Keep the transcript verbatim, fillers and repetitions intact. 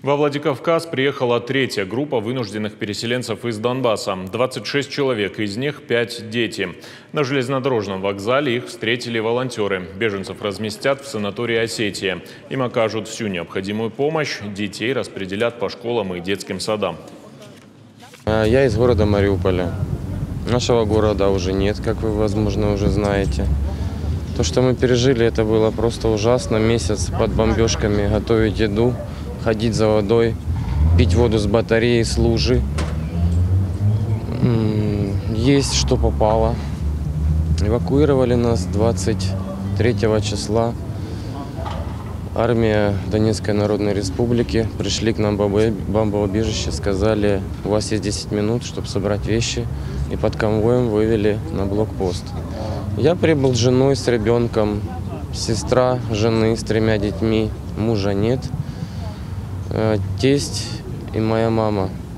Во Владикавказ приехала третья группа вынужденных переселенцев из Донбасса. двадцать шесть человек, из них пять дети. На железнодорожном вокзале их встретили волонтеры. Беженцев разместят в санатории Осетия. Им окажут всю необходимую помощь. Детей распределят по школам и детским садам. Я из города Мариуполя. Нашего города уже нет, как вы, возможно, уже знаете. То, что мы пережили, это было просто ужасно. Месяц под бомбежками готовить еду, ходить за водой, пить воду с батареи, с лужи. Есть что попало. Эвакуировали нас двадцать третьего числа. Армия Донецкой Народной Республики. Пришли к нам в бомбоубежище, сказали, у вас есть десять минут, чтобы собрать вещи. И под конвоем вывели на блокпост. Я прибыл с женой, с ребенком. Сестра жены с тремя детьми. Мужа нет. Тесть и моя мама.